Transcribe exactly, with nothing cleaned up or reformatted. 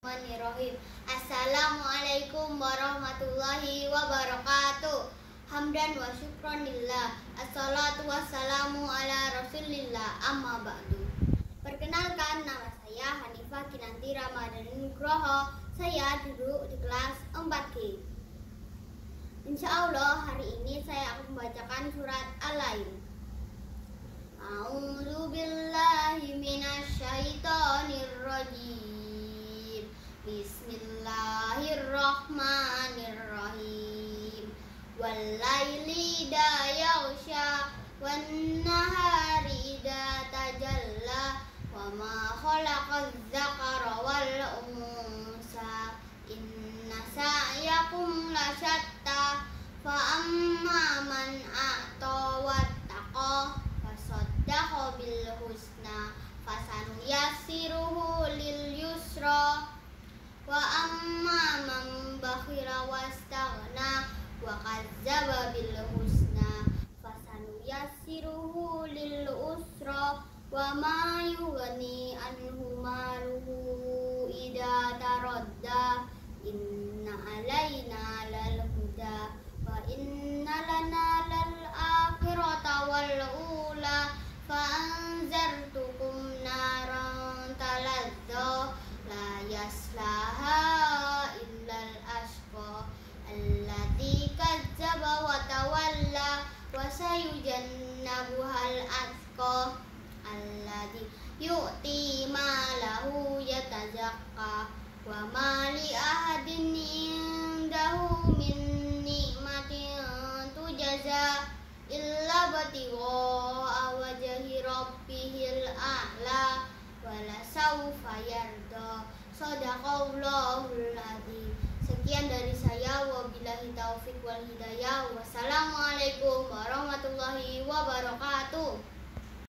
Bismillahirrahmanirrahim. Assalamualaikum warahmatullahi wabarakatuh. Hamdan wa syukran lillah. Assalatu wassalamu ala rasulillah. Amma ba'du. Perkenalkan, nama saya Hanifah Kinanti Ramadhani Nugroho. Saya duduk di kelas empat G. Insya Allah hari ini saya akan membacakan surat Al-Lail. A'udzu billahi minasyaitonir rajim. Bismillahirrahmanirrahim. Wal-laili idza yaghsha wan-nahari idza tajalla wa ma khalaqaz zakara wal unsa inna sa'yakum lasyatta fa amma man a'ta wattaqa fasaddaqa bil husna fasanuyassiruhu lil yusra wa amma man bakhira wastaghna wa kadzdzaba bil husna fasanuyassiruhu lil usra wa ma yughni anhu maluhu idza taradda inna alaina lal huda wa inna lana lal akhirata wal ula fa anzartukum naran talazza la yaslaha illal ashqa alladzi kadzdzaba wa tawalla wa sayujannabuhal atqa alladzi yu'ti malahu yatazakka wa ma li ahadin indahu min ni'matin tujaza illa batigha wajhi rabbihil a'la wala saufa yarda. Shadaqallahul adzim. Sekian dari saya, wabillahi taufik wal hidayah. Wassalamualaikum warahmatullahi wabarakatuh.